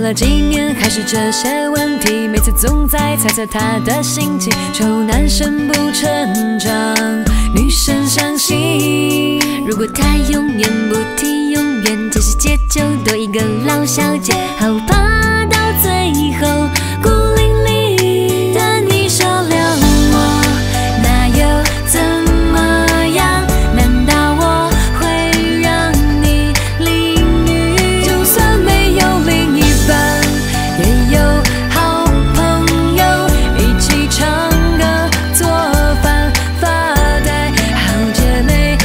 了几年还是这些问题，每次总在猜测他的心情。丑男生不成长，女生伤心。 如果他永远不提永远，这世界就多一个老小姐，好怕到最后孤零零的你收留我，那又怎么样？难道我会让你淋雨？ 就算没有另一半，也有好朋友一起唱歌、做饭、发呆，好姐妹，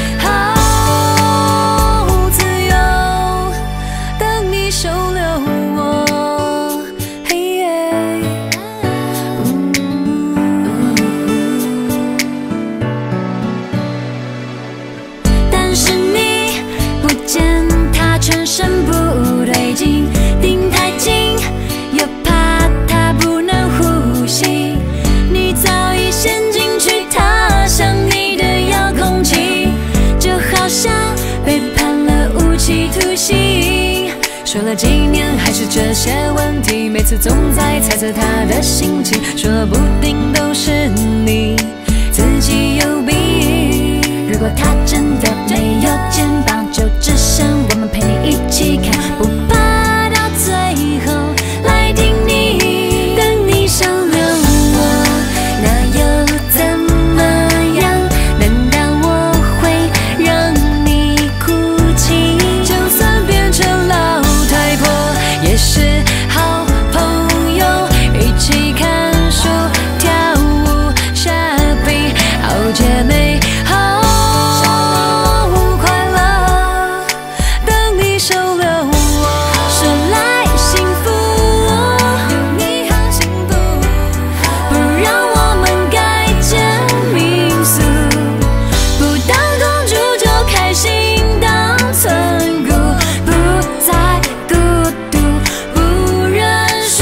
好自由。等你收留我，嘿耶。 但是你不见他全身不对劲，盯太近又怕他不能呼吸，你早已陷进去，他像你的遥控器，就好像背叛了无期徒刑。 说了几年还是这些问题，每次总在猜测他的心情，说不定都是你自己有病。 如果他真的没有肩膀，就只剩我们陪你一起看，不怕到最后来听你，等你收留我，那又怎么样？难道我会让你哭泣？ 就算变成老太婆，也是好朋友，一起看书、跳舞、shopping，好姐妹，好快乐。等你收留我， 说来幸福， 有你好幸福， 不让我们改建民宿，不当公主就开心当村姑，不再孤独，不认输。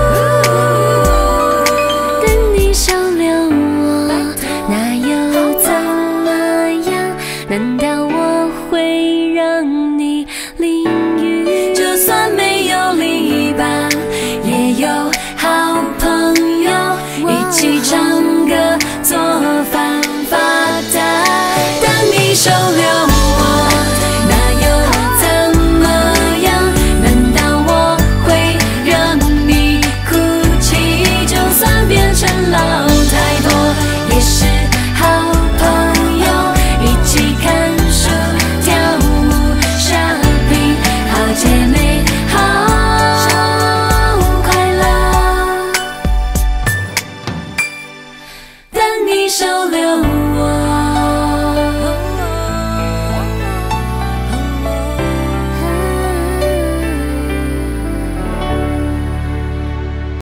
等你收留我，那又怎么样？难道我会让你淋雨？就算没有另一半，也有好朋友一起唱歌、做饭、发呆。等你收留我，那又怎么样？难道我会让你哭泣？就算变成老太婆，也是好朋友，一起看书、跳舞、shopping，好姐妹，好快乐。等你收留我。